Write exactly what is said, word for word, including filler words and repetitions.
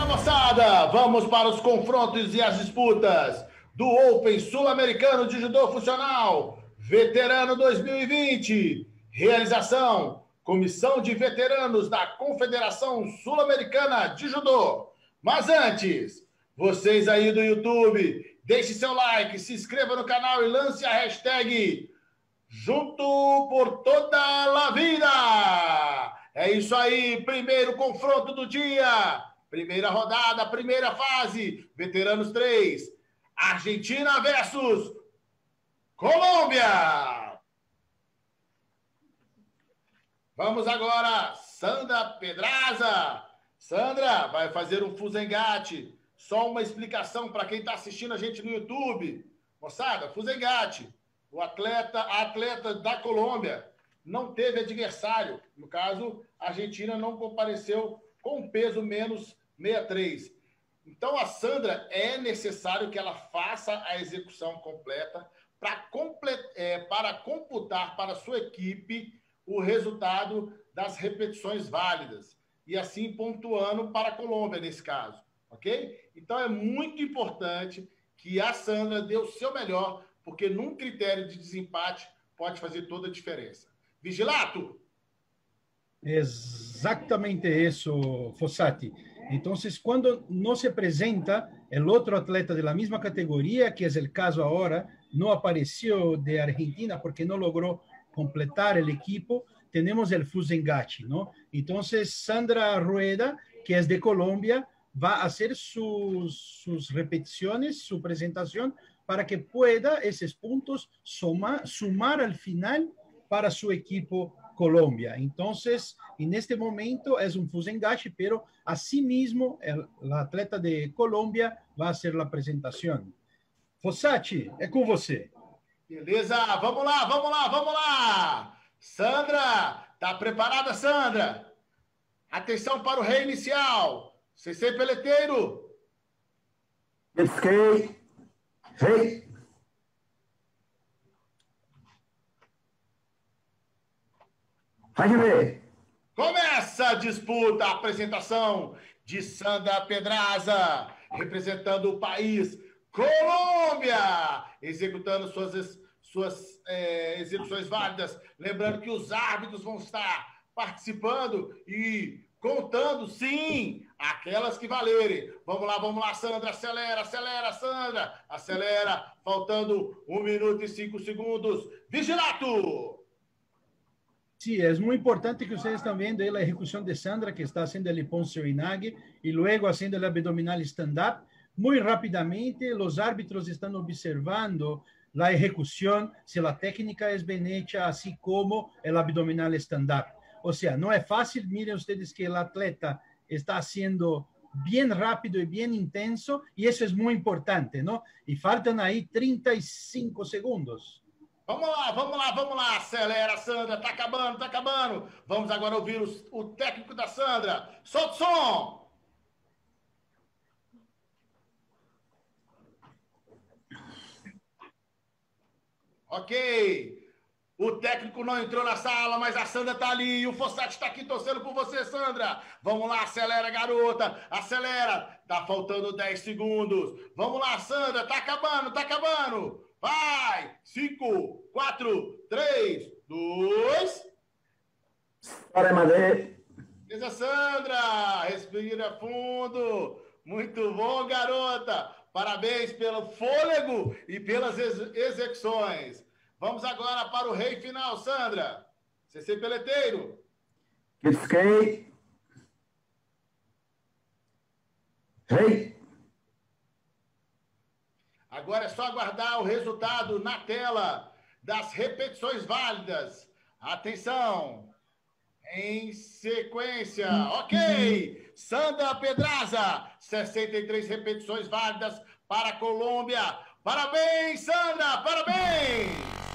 moçada, vamos para os confrontos e as disputas do Open Sul-Americano de Judô Funcional, Veterano dois mil e vinte. Realização, Comissão de Veteranos da Confederação Sul-Americana de Judô. Mas antes, vocês aí do YouTube, deixe seu like, se inscreva no canal e lance a hashtag Junto por Toda a Vida. É isso aí, primeiro confronto do dia. Primeira rodada, primeira fase, Veteranos três, Argentina versus Colômbia. Vamos agora, Sandra Pedraza. Sandra vai fazer um fuzengate. Só uma explicação para quem está assistindo a gente no YouTube. Moçada, fuzengate. O atleta, a atleta da Colômbia não teve adversário. No caso, a Argentina não compareceu com peso menos sessenta e três. Então, a Sandra, é necessário que ela faça a execução completa para, comple- é, para computar para a sua equipe o resultado das repetições válidas. E assim pontuando para a Colômbia, nesse caso. Ok? Então, é muito importante que a Sandra dê o seu melhor, porque num critério de desempate pode fazer toda a diferença. Vigilato! Exatamente isso, Fossati. Entonces, cuando no se presenta el otro atleta de la misma categoría, que es el caso ahora, no apareció de Argentina porque no logró completar el equipo, tenemos el Fuzengachi, ¿no? Entonces, Sandra Rueda, que es de Colombia, va a hacer sus, sus repeticiones, su presentación, para que pueda esos puntos sumar, sumar al final para su equipo Colombia. Entonces, en este momento es un Fuzengachi, pero asimismo el, la atleta de Colombia va a hacer la presentación. Fossati, é com você. Beleza, vamos lá, vamos lá, vamos lá. Sandra, tá preparada, Sandra? Atenção para o rei inicial. C C Peleteiro. Esquei. Rei. Vai ver. Começa a disputa, a apresentação de Sandra Pedraza, representando o país Colômbia, executando suas, suas é, execuções válidas. Lembrando que os árbitros vão estar participando e contando, sim, aquelas que valerem. Vamos lá, vamos lá, Sandra, acelera, acelera, Sandra, acelera, faltando um minuto e cinco segundos. Vigilato! Sí, es muy importante que ustedes están viendo la ejecución de Sandra, que está haciendo el Poncio Inage y luego haciendo el abdominal stand-up. Muy rápidamente, los árbitros están observando la ejecución, si la técnica es bien hecha, así como el abdominal stand-up. O sea, no es fácil. Miren ustedes que el atleta está haciendo bien rápido y bien intenso, y eso es muy importante, ¿no? Y faltan ahí treinta y cinco segundos. Vamos lá, vamos lá, vamos lá. Acelera, Sandra. Tá acabando, tá acabando. Vamos agora ouvir o, o técnico da Sandra. Solta o som. Ok. O técnico não entrou na sala, mas a Sandra tá ali. E o Fossati está aqui torcendo por você, Sandra. Vamos lá, acelera, garota. Acelera. Tá faltando dez segundos. Vamos lá, Sandra. Tá acabando, tá acabando. Vai! Cinco, quatro, três, dois. Para Madrid. Beleza, Sandra! Respira fundo. Muito bom, garota. Parabéns pelo fôlego e pelas ex execuções. Vamos agora para o rei final, Sandra. C C Peleteiro. Esquei. Rei. Agora é só aguardar o resultado na tela das repetições válidas. Atenção! Em sequência, ok! Sandra Pedraza, sessenta e três repetições válidas para a Colômbia. Parabéns, Sandra! Parabéns!